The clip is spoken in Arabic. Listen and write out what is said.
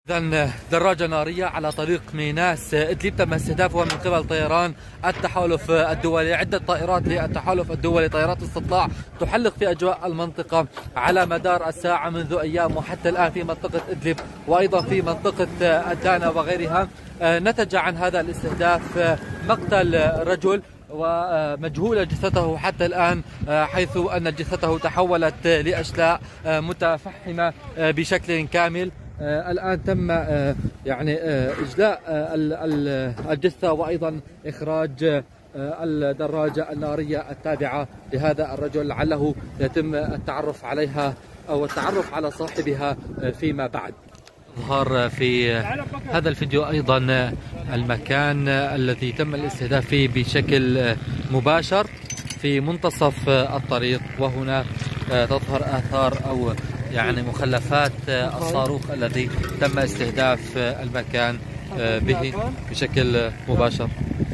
إذن دراجة نارية على طريق ميناس إدلب تم استهدافها من قبل طيران التحالف الدولي. عدة طائرات للتحالف الدولي، طائرات استطلاع، تحلق في أجواء المنطقة على مدار الساعة منذ أيام وحتى الآن في منطقة إدلب وأيضا في منطقة الدانا وغيرها. نتج عن هذا الاستهداف مقتل رجل ومجهولة جثته حتى الآن، حيث أن جثته تحولت لأشلاء متفحمة بشكل كامل. الآن تم إجلاء الجثة وأيضا إخراج الدراجة النارية التابعة لهذا الرجل، لعله يتم التعرف عليها أو التعرف على صاحبها فيما بعد. ظهر في هذا الفيديو أيضا المكان الذي تم الاستهداف فيه بشكل مباشر في منتصف الطريق، وهنا تظهر آثار أو مخلفات الصاروخ الذي تم استهداف المكان به بشكل مباشر.